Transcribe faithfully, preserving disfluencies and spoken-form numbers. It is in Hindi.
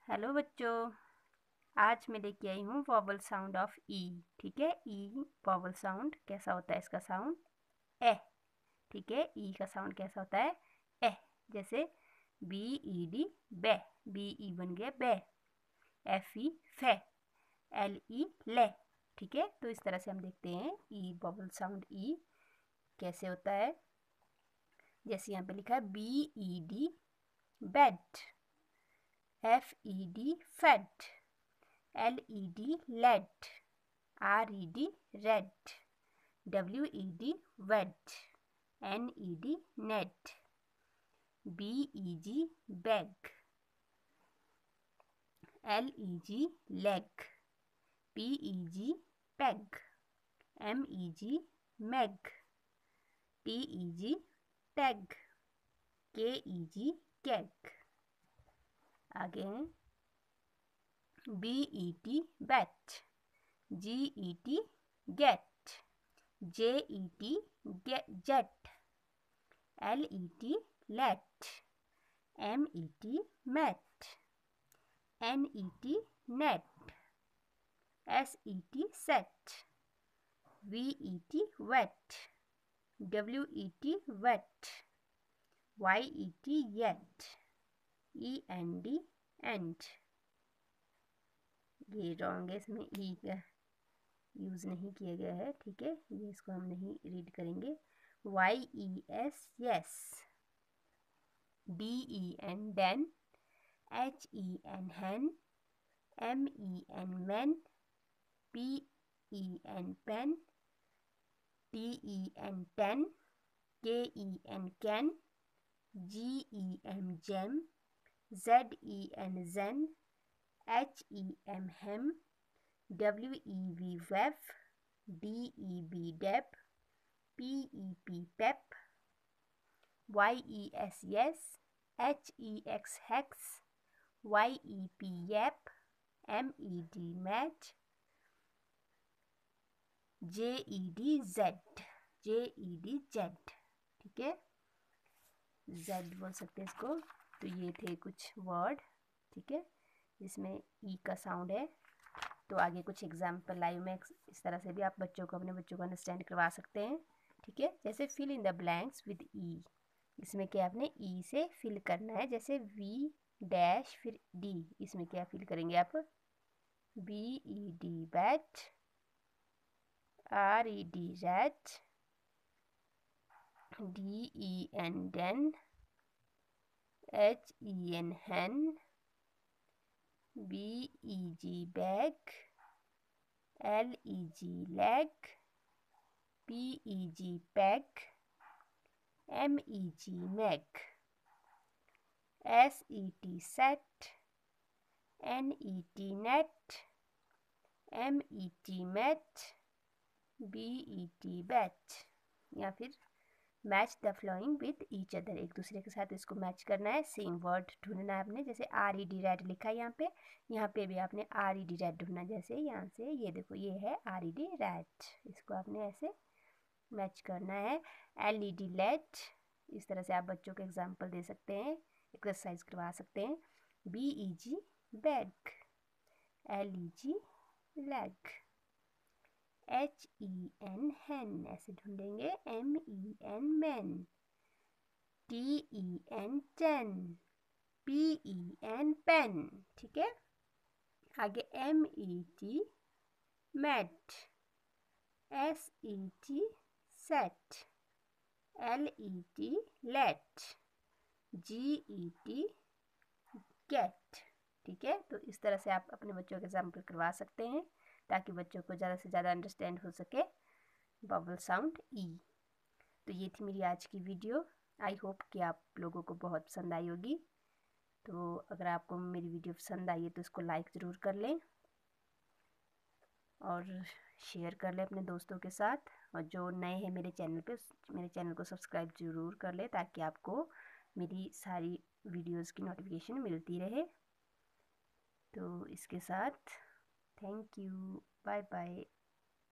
हेलो बच्चों, आज मैं लेके आई हूँ वॉवल साउंड ऑफ ई। ठीक है, ई वॉवल साउंड कैसा होता है, इसका साउंड ए। ठीक है, ई का साउंड कैसा होता है, ए। जैसे B E D bay, B E बन गया बे। एफ ई फे, एल ई ले। ठीक है, तो इस तरह से हम देखते हैं ई वॉवल साउंड ई कैसे होता है। जैसे यहाँ पे लिखा है B E D bed, F E D fed, L E D led, R E D red, W E D wed, N E D net, B E G bag, L E G leg, P E G peg, M E G mag, T E G tag, K E G keg. आगे हैं B E T bat, G E T get, J E T jet, L E T late, M E T mat, N E T net, S E T set, V E T vet, W E T wet, Y E T yet, E N D end. ये रॉन्ग है, इसमें ई का यूज़ नहीं किया गया है। ठीक है, ये इसको हम नहीं रीड करेंगे। Y E S yes, D E N then, H E N hen, M E N man, P E N pen, T E N ten, K E N can, G E M gem, Z E N zen, H E M hem, W E V वेफ, डी ई बी डेप, P E P pep, Y E S yes, H E X hex, Y E P yep, M E D mat, J E D jed, J E D jed. ठीक है, जेड बोल सकते हैं इसको। तो ये थे कुछ वर्ड, ठीक है, जिसमें ई का साउंड है। तो आगे कुछ एग्जाम्पल लाइव में इस तरह से भी आप बच्चों को, अपने बच्चों को अंडरस्टैंड करवा सकते हैं। ठीक है, जैसे fill in the blanks with E. इसमें क्या आपने ई से फिल करना है। जैसे वी डैश फिर डी, इसमें क्या फिल करेंगे आप, B E D bat, R E D rat, D E N den, H E N hen, B E G bag, L E G leg, P E G peg, M E G mag, S E T set, N E T net, M E T mat, B E T bat. या फिर match the following with each other, एक दूसरे के साथ इसको मैच करना है। सेम वर्ड ढूंढना है आपने। जैसे आर ई डी रेड लिखा है यहाँ पे, यहाँ पे भी आपने आर ई डी रेड ढूंढना है। जैसे यहाँ से ये देखो, ये है आर ई डी रेड, इसको आपने ऐसे मैच करना है। एल ई डी लेट, इस तरह से आप बच्चों को एग्जाम्पल दे सकते हैं, एक्सरसाइज करवा सकते हैं। B E G bag, L E G leg, H E N hen, ऐसे ढूंढेंगे। M E N man, T E N ten, P E N pen. ठीक है, आगे M E T mat, S E T set, L E T let, G E T get. ठीक है, तो इस तरह से आप अपने बच्चों के एग्जाम्पल करवा सकते हैं, ताकि बच्चों को ज़्यादा से ज़्यादा अंडरस्टैंड हो सके वॉवल साउंड ई। तो ये थी मेरी आज की वीडियो। आई होप कि आप लोगों को बहुत पसंद आई होगी। तो अगर आपको मेरी वीडियो पसंद आई है तो इसको लाइक ज़रूर कर लें और शेयर कर लें अपने दोस्तों के साथ। और जो नए हैं मेरे चैनल पे, मेरे चैनल को सब्सक्राइब ज़रूर कर लें, ताकि आपको मेरी सारी वीडियोस की नोटिफिकेशन मिलती रहे। तो इसके साथ थैंक यू, बाय बाय।